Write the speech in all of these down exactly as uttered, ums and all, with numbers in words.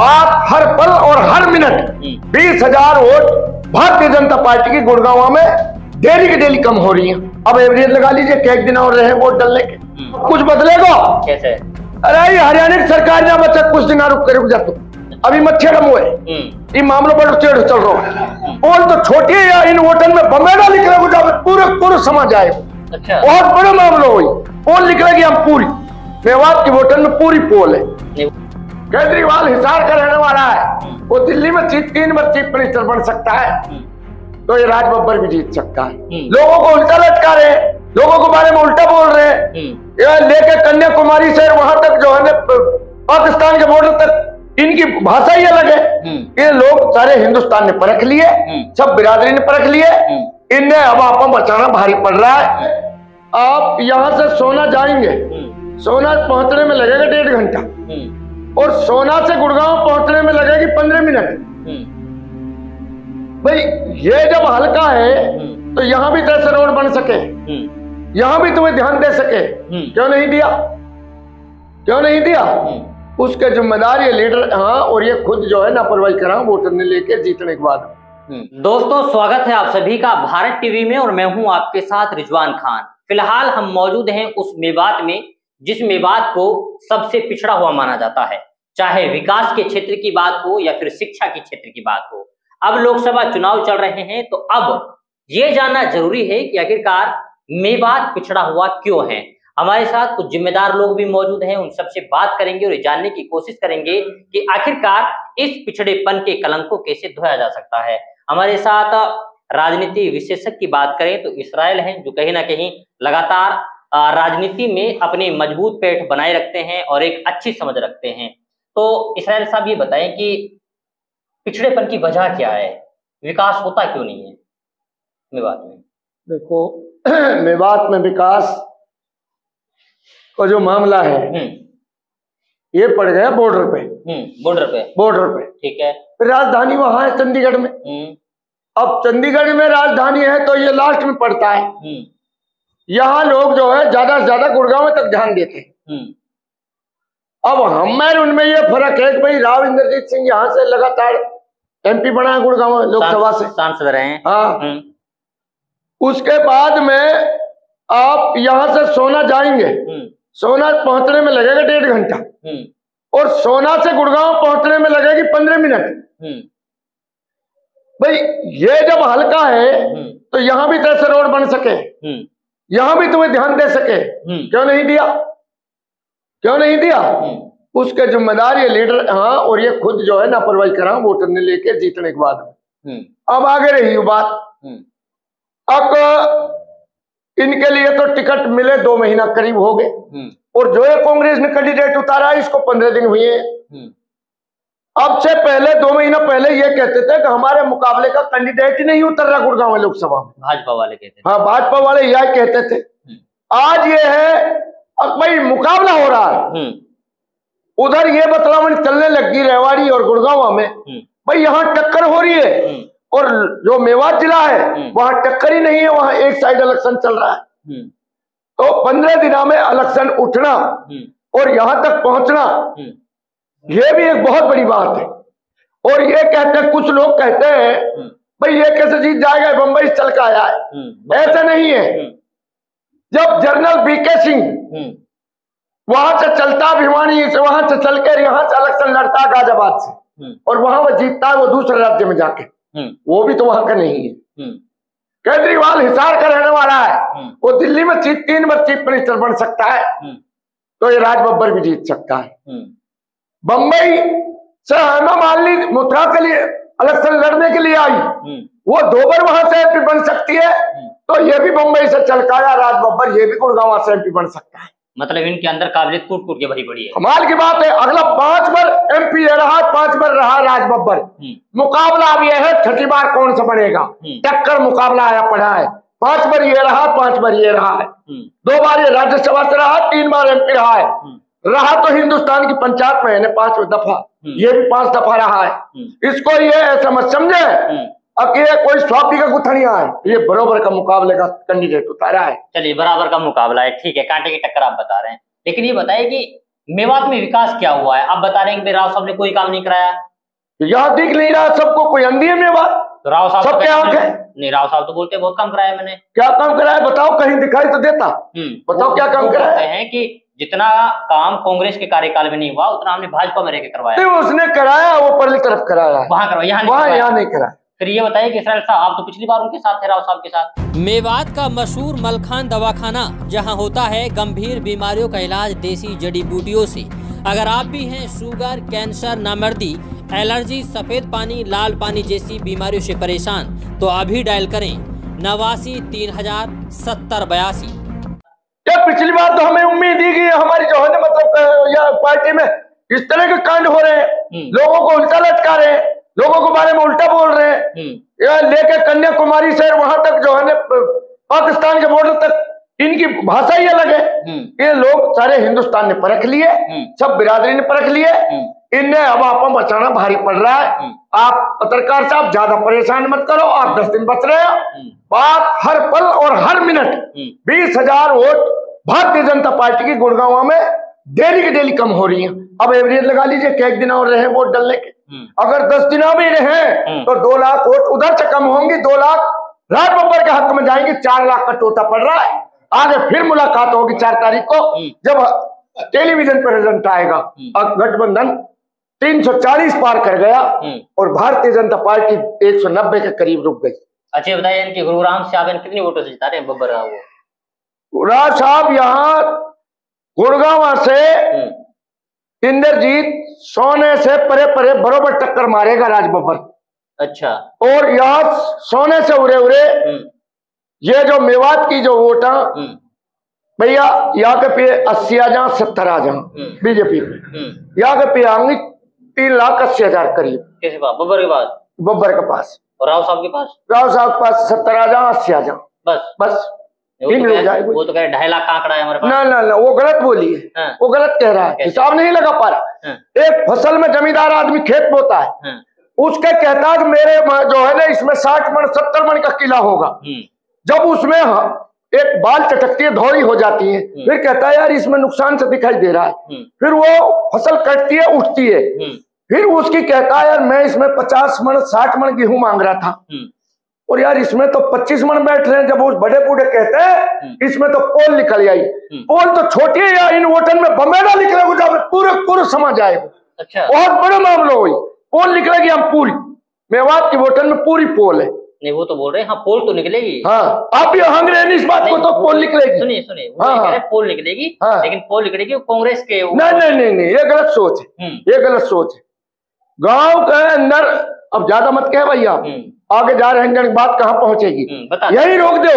बात हर पल और हर मिनट बीस हजार वोट भारतीय जनता पार्टी की गुड़गांव में डेली की डेली कम हो रही है। अब एवरेज लगा लीजिए कि एक दिन और रहे वोट डालने के, कुछ बदलेगा कैसे? अरे हरियाणा की सरकार ने बच्चा कुछ दिन रुक कर रुक जा, तो अभी मच्छर हुए ये मामलों पर चढ़ चल रहा है। पोल तो छोटी है या इन वोटन में बमेड़ा निकलेगा जब पूरे पूरे समझ आए। अच्छा। बहुत बड़ा मामला हुई, पोल निकलेगी हम पूरी मेवात की वोटन में पूरी पोल है। केजरीवाल हिसार का रहने वाला है, वो दिल्ली में चीफ तीन बार चीफ मिनिस्टर बन सकता है, तो ये राज बब्बर भी जीत सकता है। लोगों को उल्टा लटका रहे, लोगों के बारे में उल्टा बोल रहे हैं, लेके कन्याकुमारी से वहां तक जो है पाकिस्तान के बॉर्डर तक इनकी भाषा ही अलग है। ये लोग सारे हिंदुस्तान ने परख लिए, सब बिरादरी ने परख लिए, इन्हें अब आपको बचाना भारी पड़ रहा है। आप यहाँ से सोना जाएंगे, सोना पहुंचने में लगेगा डेढ़ घंटा और सोना से गुड़गांव पहुंचने में लगेगी पंद्रह मिनट। भाई ये जब हल्का है तो यहाँ भी दस रोड बन सके, यहाँ भी तुम्हें ध्यान दे सके, क्यों नहीं दिया? क्यों नहीं दिया? उसके जिम्मेदार ये लीडर, हाँ, और ये खुद जो है लापरवाही करा वोटर ने लेके जीतने के बाद। दोस्तों स्वागत है आप सभी का भारत टीवी में और मैं हूं आपके साथ रिजवान खान। फिलहाल हम मौजूद हैं उस मेवात में जिस मेवात को सबसे पिछड़ा हुआ माना जाता है, चाहे विकास के क्षेत्र की बात हो या फिर शिक्षा के क्षेत्र की बात हो। अब लोकसभा चुनाव चल रहे हैं तो अब ये जानना जरूरी है कि आखिरकार मेवात पिछड़ा हुआ क्यों है। हमारे साथ कुछ जिम्मेदार लोग भी मौजूद हैं, उन सबसे बात करेंगे और जानने की कोशिश करेंगे कि आखिरकार इस पिछड़ेपन के कलंक को कैसे धोया जा सकता है। हमारे साथ राजनीति विशेषज्ञ की बात करें तो इसराइल हैं, जो कहीं ना कहीं लगातार राजनीति में अपनी मजबूत पेठ बनाए रखते हैं और एक अच्छी समझ रखते हैं। तो इसराइल साहब ये बताएं कि पिछड़ेपन की वजह क्या है, विकास होता क्यों नहीं है मेवात में? देखो मेवात में विकास का जो मामला है ये पड़ गया बॉर्डर पे। बॉर्डर पे बॉर्डर पे ठीक है। फिर राजधानी वहां है चंडीगढ़ में। अब चंडीगढ़ में राजधानी है तो ये लास्ट में पड़ता है। यहाँ लोग जो है ज्यादा से ज्यादा गुड़गांव तक ध्यान देते हैं। अब हमारे उनमें ये फर्क है कि भाई राव इंद्रजीत सिंह यहाँ से लगातार एमपी बना है गुड़गांव लोकसभा से, सांसद रहे हैं। हाँ, उसके बाद में आप यहाँ से सोना जाएंगे, सोना पहुंचने में लगेगा डेढ़ घंटा और सोना से गुड़गांव पहुंचने में लगेगी पंद्रह मिनट। भाई ये जब हल्का है तो यहाँ भी दस रोड बन सके, यहाँ भी तुम्हें ध्यान दे सके, क्यों नहीं दिया? क्यों नहीं दिया? उसके जिम्मेदार ये लीडर, हाँ, और ये खुद जो है लापरवाही करा वोटर ने लेके जीतने के बाद। अब आगे रही बात, अब इनके लिए तो टिकट मिले दो महीना करीब हो गए और जो है कांग्रेस ने कैंडिडेट उतारा इसको पंद्रह दिन हुए हैं। अब से पहले दो महीना पहले ये कहते थे कि हमारे मुकाबले का कैंडिडेट ही नहीं उतर रहा गुड़गांव में लोकसभा में, भाजपा वाले कहते थे। हाँ, भाजपा वाले यह कहते थे। आज ये है अब भाई मुकाबला हो रहा है, उधर ये बतलावन चलने लगी रेवाड़ी और गुड़गांव में, भाई यहाँ टक्कर हो रही है और जो मेवात जिला है वहां टक्कर ही नहीं है, वहां एक साइड इलेक्शन चल रहा है। तो पंद्रह दिनों में इलेक्शन उठना और यहां तक पहुंचना ये भी एक बहुत बड़ी बात है। और ये कहते हैं, कुछ लोग कहते हैं भाई ये कैसे जीत जाएगा, बंबई चल के आया है। ऐसा नहीं है। जब जनरल बीके सिंह वहां से चलता भिवानी से, वहां से चलकर यहाँ से इलेक्शन लड़ता गाजियाबाद से और वहां वो जीतता है वो दूसरे राज्य में जाके, वो भी तो वहां का नहीं है। केजरीवाल हिसार का रहने वाला है, वो दिल्ली में चीफ तीन बार चीफ मिनिस्टर बन सकता है, तो ये राज बब्बर भी जीत सकता है। बंबई से हेमा मालिनी मथुरा के लिए इलेक्शन लड़ने के लिए आई, वो दो बार वहां से एमपी बन सकती है, तो ये भी बंबई से चलकाया राज बब्बर, ये भी गुड़गांव से एमपी बन सकता है। मतलब इनके अंदर काबिलियत कूट कूट के भरी पड़ी है। कमाल की बात है। अगला पांच बार एमपी रहा, पांच बार रहा राज बब्बर। मुकाबला अब यह है छठी बार कौन सा बनेगा, टक्कर मुकाबला आया पड़ा है। पांच बार ये रहा, पांच बार ये रहा है, दो बार ये राज्यसभा से रहा, तीन बार एमपी रहा है। रहा तो हिंदुस्तान की पंचायत में है पांच दफा, ये भी पांच दफा रहा है। इसको ये ऐसा मत समझे अब ये कोई स्वापी का गुथनिया है, ये बराबर का मुकाबले का कैंडिडेट उतारा है। चलिए बराबर का मुकाबला है, ठीक है, कांटे की टक्कर आप बता रहे हैं। लेकिन ये बताइए कि मेवात में विकास क्या हुआ है? आप बता रहे हैं कि राव साहब ने कोई काम नहीं कराया। यहाँ दिख नहीं रहा सबको, कोई अंधी है मेवात? तो राव साहब सब क्या आंख है? नहीं, राव साहब तो बोलते हैं बहुत काम कराया मैंने। क्या काम कराया बताओ, कहीं दिखाई तो देता। बताओ क्या काम कराया है कि जितना काम कांग्रेस के कार्यकाल में नहीं हुआ उतना हमने भाजपा में रहकर करवाया। उसने कराया, वो परली तरफ कराया, वहां करवाया, यहाँ वहां यहाँ नहीं कराया। फिर ये बताइए कि इसराइल साहब, आप तो पिछली बार उनके साथ थे, राव साहब के साथ। मेवात का मशहूर मलखान दवाखाना, जहां होता है गंभीर बीमारियों का इलाज देसी जड़ी बूटियों से। अगर आप भी हैं शुगर, कैंसर, नामर्दी, एलर्जी, सफेद पानी, लाल पानी जैसी बीमारियों से परेशान, तो अभी डायल करें नवासी तीन हजार सत्तर बयासी। क्या पिछली बार तो हमें उम्मीद ही की हमारी जो है ना, मतलब या पार्टी में इस तरह के कांड हो रहे हैं, लोगों को उल्टा लटका रहे हैं, लोगों के बारे में उल्टा बोल रहे हैं, या लेके कन्याकुमारी से वहां तक जो है ना पाकिस्तान के बॉर्डर तक, इनकी भाषा ही अलग है। ये लोग सारे हिंदुस्तान ने परख लिए, सब बिरादरी ने परख लिए, इन्हें अब आपको बचाना भारी पड़ रहा है। आप पत्रकार साहब ज्यादा परेशान मत करो, आप दस दिन बच रहे हो। बात हर पल और हर मिनट बीस हजार वोट भारतीय जनता पार्टी की गुड़गांव में डेली की डेली कम हो रही है। अब एवरेज लगा लीजिए एक दिन और रहे वोट डालने के, अगर दस दिन भी रहे तो दो लाख वोट उधर से कम होंगी, दो लाख राज बब्बर के हक में जाएंगे, चार लाख का टोटा पड़ रहा है। आगे फिर मुलाकात होगी चार तारीख को, जब टेलीविजन पर रिजल्ट आएगा। अब गठबंधन तीन सौ चालीस पार कर गया और भारतीय जनता पार्टी एक सौ नब्बे के करीब रुक गई। अच्छा बताइए इनके गुरुग्राम से आप कितनी वोटों से जिता रहे हैं बब्बर राव? राज साहब यहाँ गुड़गांव से इंद्रजीत सोने से परे परे बरोबर टक्कर मारेगा राज बब्बर। अच्छा। और यहाँ सोने से उरे उरे ये जो मेवात की जो वोट है भैया, यहाँ के पे अस्सी आ जा सत्तर आ जा बीजेपी पे, यहाँ के पे आएंगे तीन लाख अस्सी हजार करीब। किसके पास? बब्बर के पास? बब्बर के पास। और राव साहब के पास? राव साहब के पास सत्तर आ जा अस्सी आ जा, बस बस वो तो, वो तो कह रहे ढाई लाख का आंकड़ा है हमारे पास। ना ना ना वो गलत बोली है। हाँ। वो गलत कह रहा है, हिसाब नहीं लगा पा रहा। हाँ। एक फसल में जमींदार आदमी खेत बोता है, हाँ। उसके कहता है कि मेरे जो है ना इसमें साठ मन सत्तर मन का किला होगा, जब उसमें एक बाल चटकती है धौड़ी हो जाती है, फिर कहता है यार इसमें नुकसान से दिखाई दे रहा है, फिर वो फसल कटती है उठती है, फिर उसकी कहता है यार मैं इसमें पचास मन साठ मन गेहूं मांग रहा था और यार इसमें तो पच्चीस मन बैठ रहे हैं। जब उस बड़े बूढ़े कहते हैं इसमें तो पोल निकल आई, पोल तो छोटी है यार, इन वोटन में बमेड़ा निकलेगा जब पूरे पूरे समझ आएगा। अच्छा। बहुत बड़ा मामला हुई, पोल निकलेगी हम पूरी, मेवात की वोटन में पूरी पोल है। नहीं वो तो बोल रहे हैं हाँ पोल तो निकलेगी। हाँ आप भी हंग रहे हैं इस बात को, तो पोल निकलेगी। सुनिए सुनिए हाँ, हाँ, पोल निकलेगी हाँ, लेकिन पोल निकलेगी कांग्रेस के। नहीं नहीं नहीं नहीं ये गलत सोच है, ये गलत सोच है। गांव के अंदर अब ज्यादा मत कहे भैया, आगे जा रहे हैं बात कहाँ पहुंचेगी, यही रोक दो।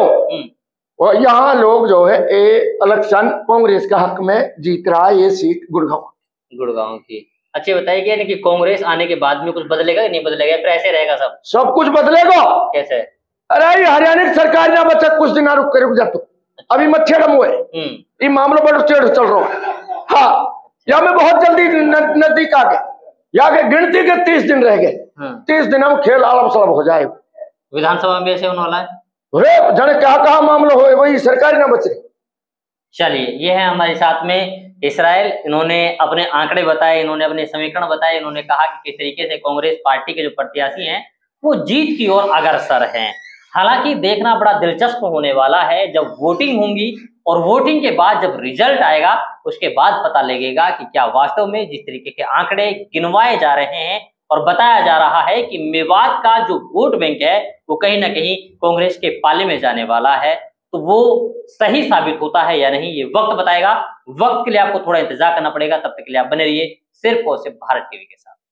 और यहाँ लोग जो है ए इलेक्शन कांग्रेस का हक में जीत रहा है ये सीट गुड़गांव गुड़गांव की। अच्छा बताइए कि यानी कि कांग्रेस आने के बाद में कुछ बदलेगा या नहीं बदलेगा, फिर ऐसे रहेगा सब? सब कुछ बदलेगा। कैसे? अरे हरियाणा की सरकार ना बच्चा कुछ दिन रुक कर रुक जा, तू अभी मत छेड़ मुए, ये मामला बड़ा टेढ़ चल रहा है। हाँ या मैं बहुत जल्दी नजदीक आ गए, यहाँ के गिनती के तीस दिन रह गए, तीस दिन हम खेल आलम सलब हो जाए। विधानसभा में ऐसे होने वाला है, अरे जाने क्या कहा मामला हो वही सरकारी ना बचे। चलिए ये है हमारे साथ में इसराइल, इन्होंने अपने आंकड़े बताए, इन्होंने अपने समीकरण बताए, इन्होंने कहा कि किस तरीके से कांग्रेस पार्टी के जो प्रत्याशी हैं वो जीत की ओर अग्रसर हैं। हालांकि देखना बड़ा दिलचस्प होने वाला है जब वोटिंग होंगी और वोटिंग के बाद जब रिजल्ट आएगा उसके बाद पता लगेगा कि क्या वास्तव में जिस तरीके के आंकड़े गिनवाए जा रहे हैं और बताया जा रहा है कि मेवात का जो वोट बैंक है वो कहीं ना कहीं कांग्रेस के पाले में जाने वाला है, तो वो सही साबित होता है या नहीं ये वक्त बताएगा। वक्त के लिए आपको थोड़ा इंतजार करना पड़ेगा, तब तक के लिए आप बने रहिए सिर्फ और सिर्फ भारत टीवी के साथ।